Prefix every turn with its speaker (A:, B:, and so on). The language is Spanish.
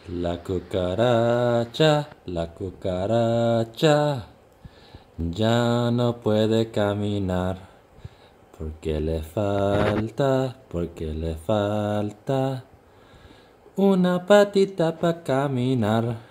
A: La cucaracha ya no puede caminar porque le falta una patita para caminar.